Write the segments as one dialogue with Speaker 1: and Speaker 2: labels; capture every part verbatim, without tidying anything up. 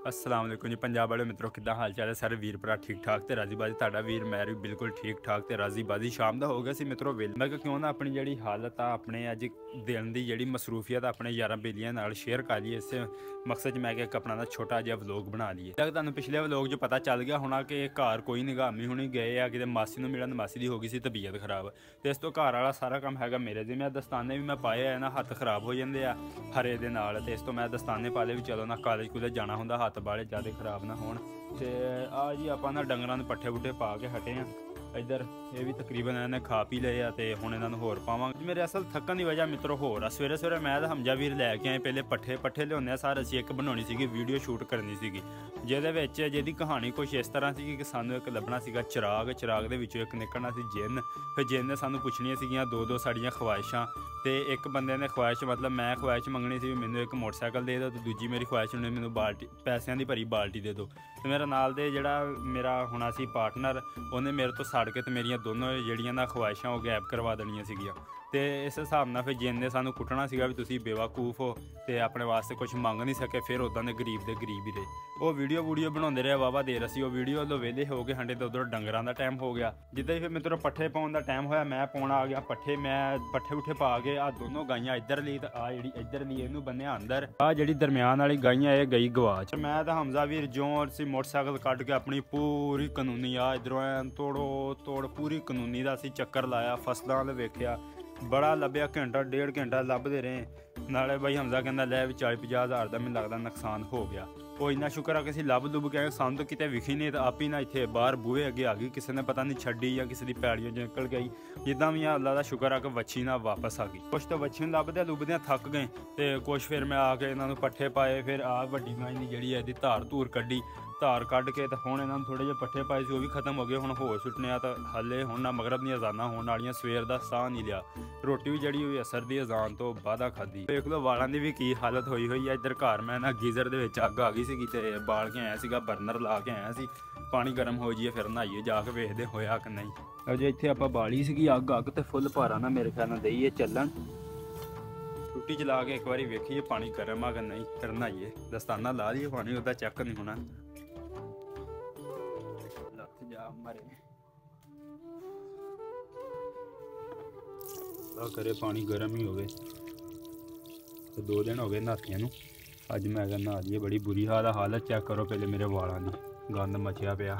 Speaker 1: अस्सलाम वालेकुम जी पंजाब वाले मित्रों किदा हाल चाल है सारे वीर भरा ठीक ठाक तो राजी बाजी ਤੁਹਾਡਾ ਵੀਰ ਮੈਂ ਵੀ बिल्कुल ठीक ठाक तो राजी बाजी शाम का हो गया सी मित्रों वेल मैं क्यों ना अपनी जी हालत आ अपने अज दिन की जी मसरूफियत अपने यार बेलियां नाल शेयर कर लीए इस मकसद मैं कि अपना ना छोटा जहा व्लॉग बना लीए तक तुहानू पिछले व्लॉग जो पता चल गया होना कि घर कोई नहीं गामी हुणी गए आ कि मासी मिलन मासी की हो गई सी तबीयत खराब तो इस तो घर वाला सारा काम है मेरे जी मैं दस्ताने भी मैं पाए है ना हत्थ खराब हो जाते हैं हरे दे नाल ते इस तो मैं दस्ताने पा ले भी चलो ना कॉलेज कुलेज जाना होंदा हत्थ बाले ज़्यादा खराब ना होण ते आ जी आपां ना डंगरां नूं पट्ठे पुट्ठे पा के हटे हैं इधर ये भी तकरीबन इन्हें खा पी ले तो हुण इन्हां नूं होर पावांगे मेरे असल थकन की वजह मित्रों होर आ सवेरे सवेरे मैं तो हमजा वीर लैके आए पहले पट्ठे पट्ठे लियाने सार असीं एक बनाउणी सीगी वीडियो शूट करनी सीगी जिहदे विच जिहदी कहानी कुछ इस तरह सी कि सानूं एक लभना सीगा चिराग चिराग दे विचों एक निकलना सी जिन्न फिर जिन्न ने सानूं पुछणियां सीगियां दो दो साड़ियां ख्वाहिशां तो एक बंदे ने ख्वाहिश मतलब मैं ख्वाहिश मंगनी सी मैनूं एक मोटरसाइकिल दे दो तो दूजी मेरी ख्वाहिश ने मैनूं बाल्टी पैसों की भरी बाल्टी दे दो तो मेरा नाल दे जिहड़ा मेरा होना सी पार्टनर उन्हें मेरे तो सड़ के तो मेरियां दोनों जिहड़ियां ना ख्वाहिशां वो गैप करवा देनियां सीगियां तो इस हिसाब नाल फिर जिन्न ने सानूं कुटना सीगा भी तुसीं बेवकूफ हो तो अपने वास्ते कुछ मंग नहीं सके फिर उदां दे गरीब दे गरीब ही रहे वो वीडियो वूडियो बनाते रहे वावा देर असी वो वीडियो लो वेले हो गए हंडे तो उधर डंगरां दा टाइम हो गया जिद्दां ही फिर मित्रों पट्ठे पाउण दा टाइम होया मैं पाउण आ गया पट्ठे मैं पट्ठे पुट्ठे पा के आ दोनों गाइयां इधर ली तो आ जी इधर ली इनू बन्निया अंदर आ जी दरम्यान वाली गाइयां ये गई गवाच मैं तो हमजा वीर जोर सी मोटरसाइकिल कट के अपनी पूरी कानूनी आ इधरों तोड़ो तोड़ पूरी कानूनी का असी चक्कर लाया फसलों वाल वेख्या बड़ा लभ्या घंटा डेढ़ घंटा लभदे रहे नाले बई हमजा कहंदा लै भी चाली पचास हज़ार का मैनूं लगदा नुकसान हो गया वो इन्ना शुक्र है कि असीं लभ लुभ के सानूं तो किते विखी नहीं तो आप ही ना इत्थे बाहर बूहे अगे आ गई किसी ने पता नहीं छड्डी या किसी की पैड़ियों निकल गई जिद्दां भी अल्लाह का शुक्र है कि वच्छी ना वापस आ गई कुछ तो वच्छी लभदे लुभदे थक गए तो कुछ फिर मैं आके इन्हां नूं पट्ठे पाए फिर आ वड्डी गाय दी जिहड़ी इहदी धार धूर कड्डी धार कढ़ के तो हुण इन्हां नूं थोड़े जे पट्ठे पाए सी वो भी खत्म हो गए हुण होर सुट्टने आ तो हले हुण ना मगरब दी अज़ानां होण वालियां सवेर दा साह नहीं लिया रोटी भी जड़ी हुई असर दी अजान तो बादा खाधी देख लो वालों की भी की हालत हुई हुई है इधर घर मैं ना गीजर दे विच अग आ गई सी ते बाल के आया सीगा बर्नर ला के आया सी पानी गर्म हो जाइए फिर नहाइए जाके वेखदे होया कि नहीं अजे इत्थे आपां बाली सीगी अग अग ते फुल भारा ना मेरे ख्याल नाल दईए चलन टुट्टी चला के एक बार वेखिए पानी गर्म आ कि नहीं फिर नहाइए दस्ताना ला लिए पानी उहदा चेक नहीं होना लथ जा मरे करे पानी गर्म ही होवे तो दो दिन हो गए नहातियां नूं अज मैं कहना नहा जी बड़ी बुरी हाल हालत चेक करो पहले मेरे वालों की गंद मचिया पिया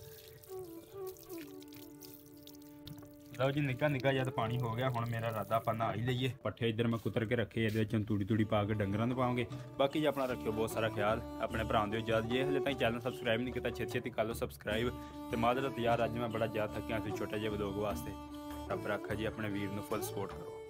Speaker 1: लो जी निक्का निक्का जब पानी हो गया हुण मेरा इरादा आपां नहा ही लईए पट्ठे इधर मैं कुतर के रखे ये तूड़ी तूड़ी पा के डंगरां नूं पाओगे बाकी जी अपना रखियो बहुत सारा ख्याल अपने भरावां दिओ इजाजत जे हले ताईं चैनल सबसक्राइब नहीं किया छेती छेती कर लो सबसक्राइब तो मादरत यार अज मैं बड़ा ज़्यादा थकिया छोटे जे व्लॉग वास्ते रब रखा जी अपने वीर नूं फुल सपोर्ट करो।